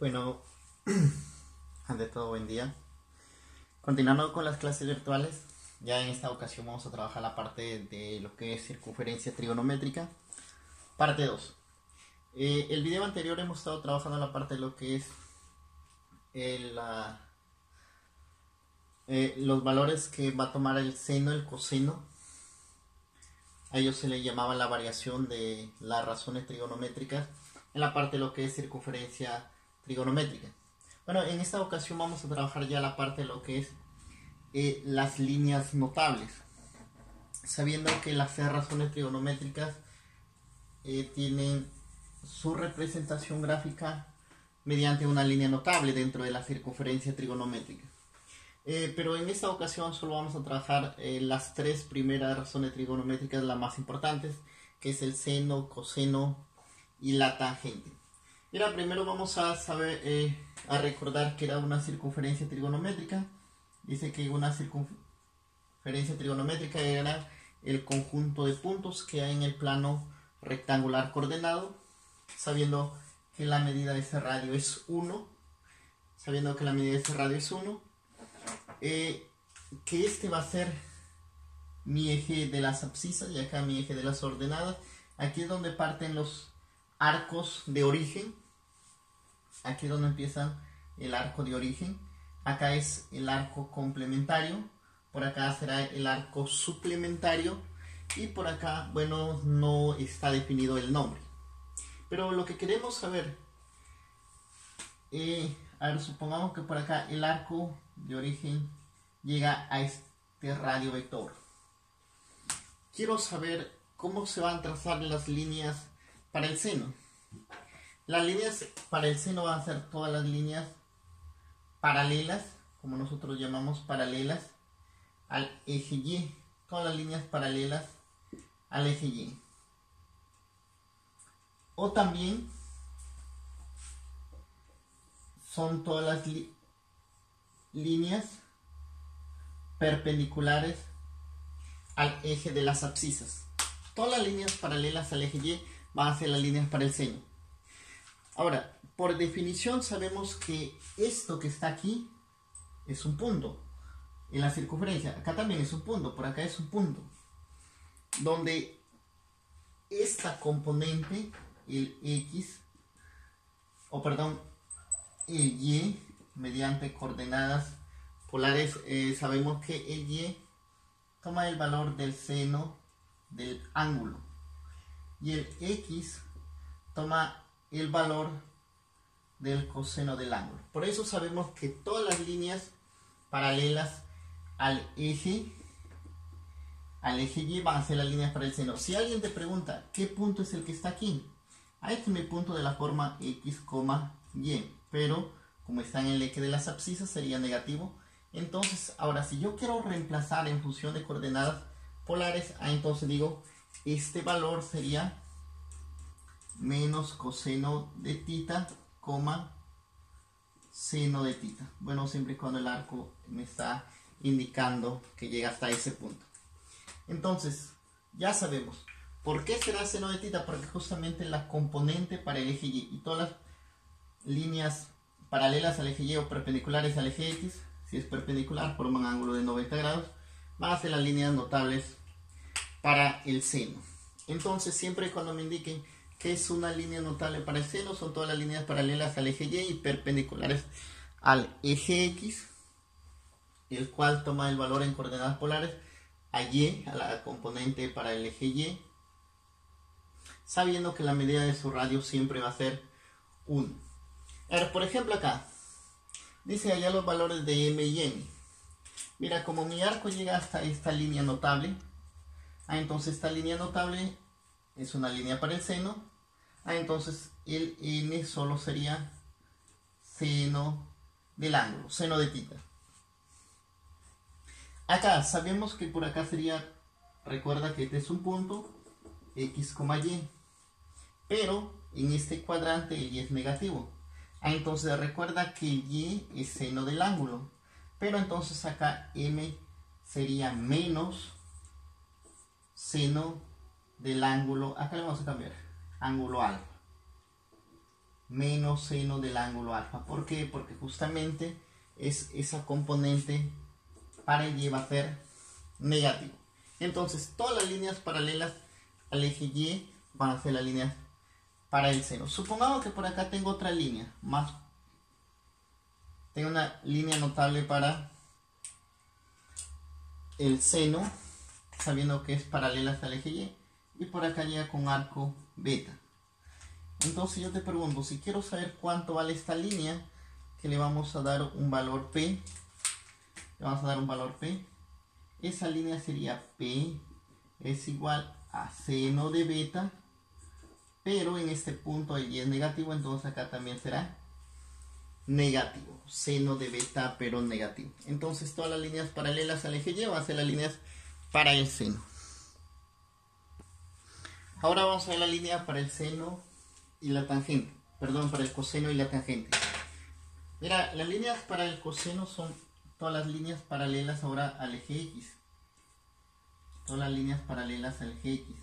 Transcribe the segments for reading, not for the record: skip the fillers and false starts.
Bueno, ante todo buen día. Continuando con las clases virtuales, ya en esta ocasión vamos a trabajar la parte de lo que es circunferencia trigonométrica, parte 2. El video anterior hemos estado trabajando la parte de lo que es los valores que va a tomar el seno, el coseno. A ellos se le llamaba la variación de las razones trigonométricas en la parte de lo que es circunferencia trigonométrica. Bueno, en esta ocasión vamos a trabajar ya la parte de lo que es las líneas notables, sabiendo que las razones trigonométricas tienen su representación gráfica mediante una línea notable dentro de la circunferencia trigonométrica. Pero en esta ocasión solo vamos a trabajar las tres primeras razones trigonométricas, las más importantes, que es el seno, coseno y la tangente. Mira, primero vamos a recordar que era una circunferencia trigonométrica. Dice que una circunferencia trigonométrica era el conjunto de puntos que hay en el plano rectangular coordenado, sabiendo que la medida de ese radio es 1, que este va a ser mi eje de las abscisas y acá mi eje de las ordenadas. Aquí es donde parten los arcos de origen. Aquí es donde empiezan el arco de origen. Acá es el arco complementario. Por acá será el arco suplementario. Y por acá, bueno, no está definido el nombre. Pero lo que queremos saber, supongamos que por acá el arco de origen llega a este radio vector. Quiero saber cómo se van a trazar las líneas para el seno. Las líneas para el seno van a ser todas las líneas paralelas, como nosotros llamamos paralelas, al eje Y. Todas las líneas paralelas al eje Y. O también son todas las líneas perpendiculares al eje de las abscisas. Todas las líneas paralelas al eje Y van a ser las líneas para el seno. Ahora, por definición sabemos que esto que está aquí es un punto en la circunferencia. Acá también es un punto, por acá es un punto. Donde esta componente, el X, el Y, mediante coordenadas polares, sabemos que el Y toma el valor del seno del ángulo. Y el X toma el valor del coseno del ángulo. Por eso sabemos que todas las líneas paralelas al eje Y van a ser las líneas para el seno. Si alguien te pregunta qué punto es el que está aquí, este es mi punto de la forma X, Y, pero como está en el eje de las abscisas sería negativo. Entonces, ahora si yo quiero reemplazar en función de coordenadas polares, entonces digo, este valor sería menos coseno de tita, seno de tita. Bueno, siempre y cuando el arco me está indicando que llega hasta ese punto. Entonces, ya sabemos. ¿Por qué será seno de tita? Porque justamente la componente para el eje Y y todas las líneas paralelas al eje Y o perpendiculares al eje X, si es perpendicular, forman ángulo de 90 grados, van a ser las líneas notables para el seno. Entonces, siempre y cuando me indiquen que es una línea notable para el seno, son todas las líneas paralelas al eje Y y perpendiculares al eje X, el cual toma el valor en coordenadas polares a Y, a la componente para el eje Y, sabiendo que la medida de su radio siempre va a ser 1. Ahora, por ejemplo, acá dice allá los valores de M y N. Mira, como mi arco llega hasta esta línea notable, entonces esta línea notable es una línea para el seno. Entonces el N solo sería seno del ángulo, seno de tita. Acá sabemos que por acá sería, recuerda que este es un punto, X, Y. Pero en este cuadrante el Y es negativo. Entonces recuerda que el Y es seno del ángulo. Pero entonces acá M sería menos seno del ángulo. Acá le vamos a cambiar ángulo alfa. menos seno del ángulo alfa. ¿Por qué? Porque justamente es esa componente para el y va a ser negativo. Entonces todas las líneas paralelas al eje y van a ser las líneas para el seno. Supongamos que por acá tengo otra línea más. Tengo una línea notable para el seno, sabiendo que es paralela al eje y. Y por acá llega con arco beta. Entonces yo te pregunto, si quiero saber cuánto vale esta línea, que le vamos a dar un valor P. Le vamos a dar un valor P. Esa línea sería P es igual a seno de beta, pero en este punto y es negativo, entonces acá también será negativo. Seno de beta, pero negativo. Entonces todas las líneas paralelas al eje y van a ser las líneas para el seno. Ahora vamos a ver la línea para el seno y la tangente. Perdón, para el coseno y la tangente. Mira, las líneas para el coseno son todas las líneas paralelas ahora al eje X. Todas las líneas paralelas al eje X.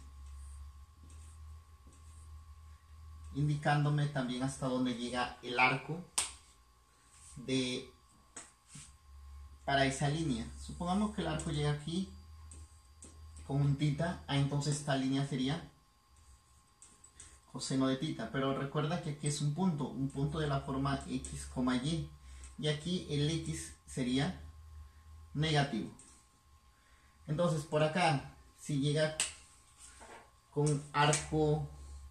Indicándome también hasta dónde llega el arco para esa línea. Supongamos que el arco llega aquí con un θ, entonces esta línea sería coseno de θ, pero recuerda que aquí es un punto de la forma x, y, y aquí el x sería negativo. Entonces por acá, si llega con arco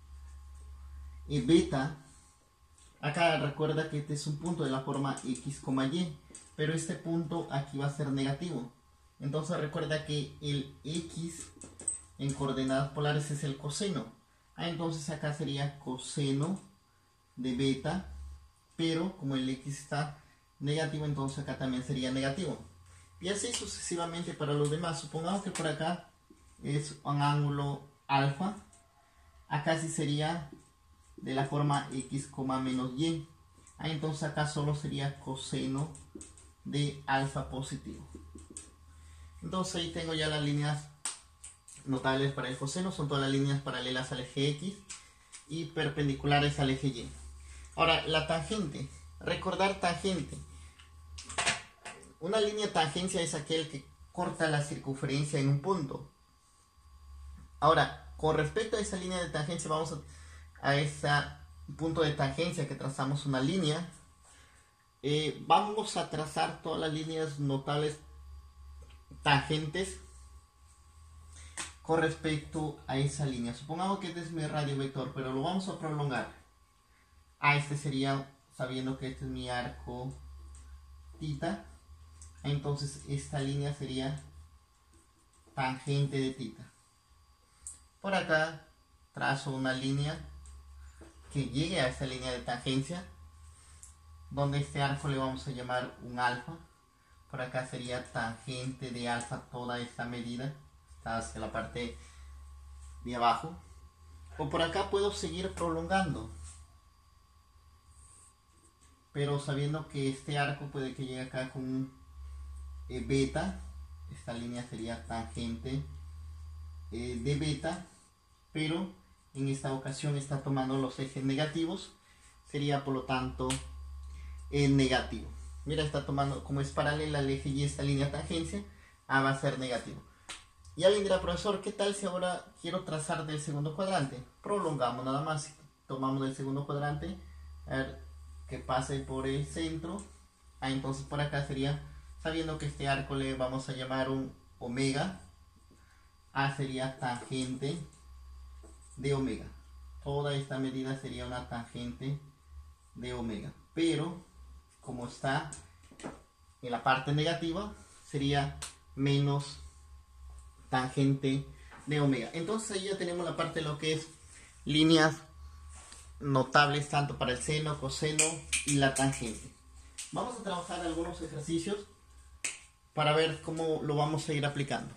beta, acá recuerda que este es un punto de la forma x, y, pero este punto aquí va a ser negativo. Entonces recuerda que el x en coordenadas polares es el coseno. Entonces acá sería coseno de beta, pero como el x está negativo, entonces acá también sería negativo. Y así sucesivamente para los demás. Supongamos que por acá es un ángulo alfa. Acá sí sería de la forma x, menos y. Entonces acá solo sería coseno de alfa positivo. Entonces ahí tengo ya las líneas notables para el coseno. Son todas las líneas paralelas al eje X y perpendiculares al eje Y. Ahora la tangente. Recordar tangente. Una línea tangencia es aquel que corta la circunferencia en un punto. Ahora, con respecto a esa línea de tangencia, vamos a ese punto de tangencia que trazamos una línea. Vamos a trazar todas las líneas notables tangentes con respecto a esa línea. Supongamos que este es mi radio vector, pero lo vamos a prolongar. Este sería, sabiendo que este es mi arco θ, entonces esta línea sería tangente de θ. Por acá trazo una línea que llegue a esa línea de tangencia, donde este arco le vamos a llamar un alfa. Por acá sería tangente de alfa toda esta medida, está hacia la parte de abajo. O por acá puedo seguir prolongando, pero sabiendo que este arco puede que llegue acá con un beta. Esta línea sería tangente de beta, pero en esta ocasión está tomando los ejes negativos, sería por lo tanto negativo. Mira, está tomando, como es paralela al eje y esta línea tangencia, va a ser negativo. Y alguien dirá, profesor, ¿qué tal si ahora quiero trazar del segundo cuadrante? Prolongamos nada más, tomamos del segundo cuadrante, a ver que pase por el centro. Entonces por acá sería, sabiendo que este arco le vamos a llamar un omega, sería tangente de omega. Toda esta medida sería una tangente de omega, pero como está en la parte negativa, sería menos tangente de omega. Entonces ahí ya tenemos la parte de lo que es líneas notables tanto para el seno, coseno y la tangente. Vamos a trabajar algunos ejercicios para ver cómo lo vamos a ir aplicando.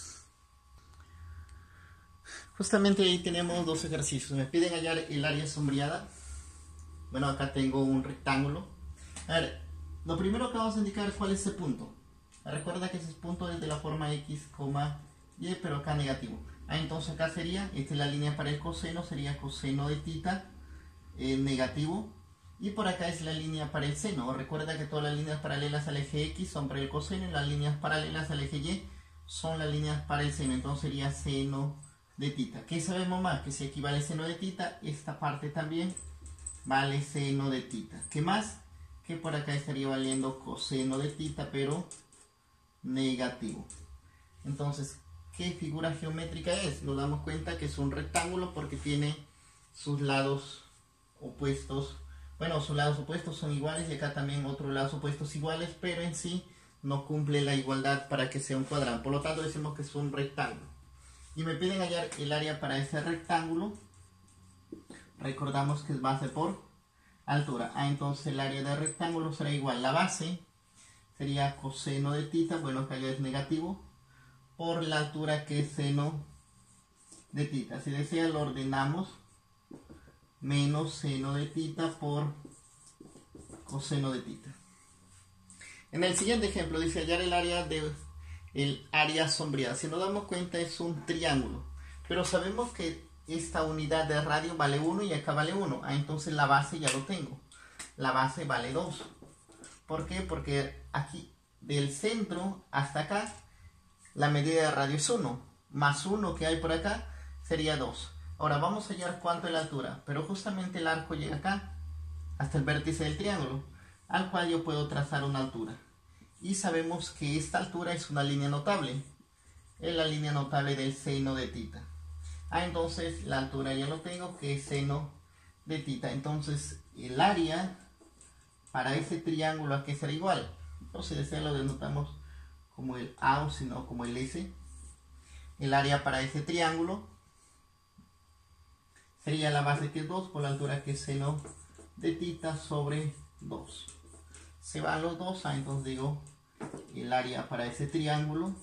Justamente ahí tenemos dos ejercicios. Me piden hallar el área sombreada. Bueno, acá tengo un rectángulo. A ver, lo primero que vamos a indicar es cuál es ese punto. Recuerda que ese punto es de la forma x, y, pero acá negativo. Entonces acá sería, esta es la línea para el coseno, sería coseno de θ, negativo. Y por acá es la línea para el seno. Recuerda que todas las líneas paralelas al eje X son para el coseno y las líneas paralelas al eje Y son las líneas para el seno. Entonces sería seno de tita. ¿Qué sabemos más? Que si aquí vale seno de tita, esta parte también vale seno de tita. ¿Qué más? Que por acá estaría valiendo coseno de tita, pero negativo. Entonces, ¿qué figura geométrica es? Nos damos cuenta que es un rectángulo porque tiene sus lados opuestos. Bueno, sus lados opuestos son iguales y acá también otros lados opuestos iguales, pero en sí no cumple la igualdad para que sea un cuadrado. Por lo tanto decimos que es un rectángulo. Y me piden hallar el área para ese rectángulo. Recordamos que es base por altura. Entonces el área del rectángulo será igual. La base sería coseno de tita, bueno que allá es negativo, por la altura que es seno de tita. Si desea lo ordenamos. Menos seno de tita por coseno de tita. En el siguiente ejemplo dice hallar el área sombreada. Si nos damos cuenta es un triángulo, pero sabemos que esta unidad de radio vale 1 y acá vale 1. Entonces la base ya lo tengo. La base vale 2. ¿Por qué? Porque aquí del centro hasta acá la medida de radio es 1. Más 1 que hay por acá sería 2. Ahora vamos a hallar cuánto es la altura, pero justamente el arco llega acá, hasta el vértice del triángulo, al cual yo puedo trazar una altura. Y sabemos que esta altura es una línea notable, es la línea notable del seno de tita. Entonces la altura ya lo tengo, que es seno de tita. Entonces el área para ese triángulo aquí será igual. O si desea lo denotamos como el A o si no como el S. El área para ese triángulo sería la base que es 2 por la altura que es seno de tita sobre 2. Se van los dos, entonces digo el área para ese triángulo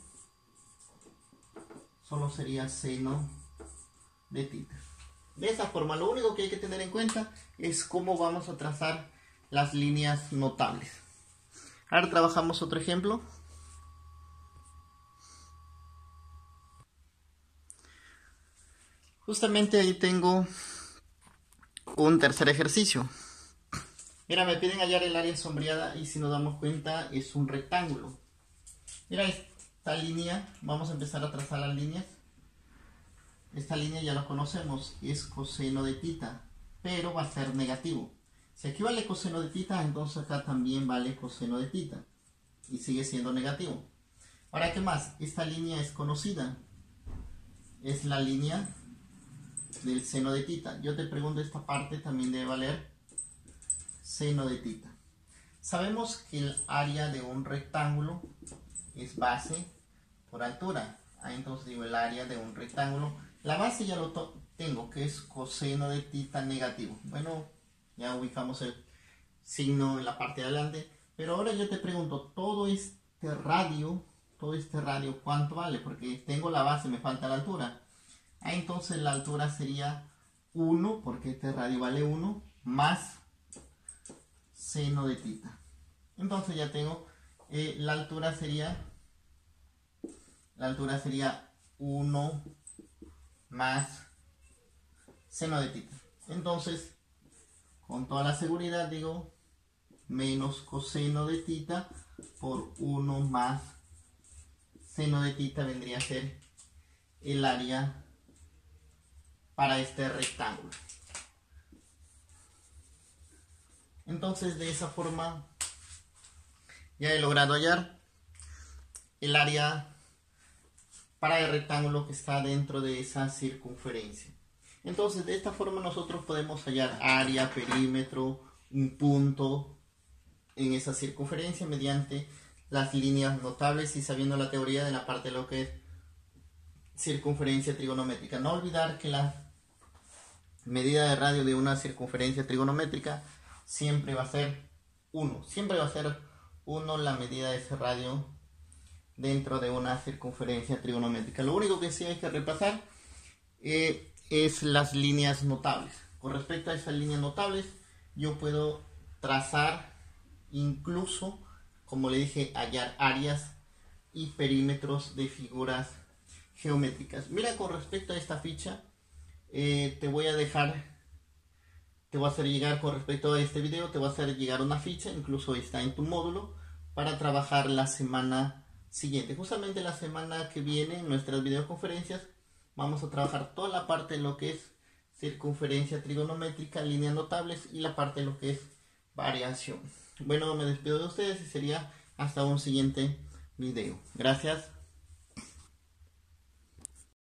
solo sería seno de tita. De esa forma, lo único que hay que tener en cuenta es cómo vamos a trazar las líneas notables. Ahora trabajamos otro ejemplo. Justamente ahí tengo un tercer ejercicio. Mira, me piden hallar el área sombreada y si nos damos cuenta es un rectángulo. Mira esta línea, vamos a empezar a trazar las líneas. Esta línea ya la conocemos, es coseno de tita, pero va a ser negativo. Si aquí vale coseno de tita, entonces acá también vale coseno de tita y sigue siendo negativo. Ahora, ¿qué más? Esta línea es conocida, es la línea del seno de tita. Yo te pregunto, esta parte también debe valer seno de tita. Sabemos que el área de un rectángulo es base por altura. Entonces digo el área de un rectángulo. La base ya lo tengo, que es coseno de tita negativo. Bueno, ya ubicamos el signo en la parte de adelante. Pero ahora yo te pregunto, todo este radio, ¿cuánto vale? Porque tengo la base, me falta la altura. Entonces la altura sería 1, porque este radio vale 1, más seno de tita. Entonces ya tengo, la altura sería 1 más seno de tita. Entonces, con toda la seguridad digo, menos coseno de tita por 1 más seno de tita vendría a ser el área para este rectángulo. Entonces de esa forma ya he logrado hallar el área para el rectángulo que está dentro de esa circunferencia. Entonces de esta forma nosotros podemos hallar área, perímetro, un punto en esa circunferencia mediante las líneas notables y sabiendo la teoría de la parte de lo que es circunferencia trigonométrica. No olvidar que la medida de radio de una circunferencia trigonométrica siempre va a ser 1. Siempre va a ser 1 la medida de ese radio dentro de una circunferencia trigonométrica. Lo único que sí hay que repasar es las líneas notables. Con respecto a esas líneas notables, yo puedo trazar incluso, como le dije, hallar áreas y perímetros de figuras geométricas. Mira, con respecto a esta ficha, te voy a dejar te voy a hacer llegar con respecto a este video, te voy a hacer llegar una ficha, incluso está en tu módulo, para trabajar la semana siguiente. Justamente la semana que viene en nuestras videoconferencias vamos a trabajar toda la parte de lo que es circunferencia trigonométrica, líneas notables y la parte de lo que es variación. Bueno, me despido de ustedes y sería hasta un siguiente video. Gracias.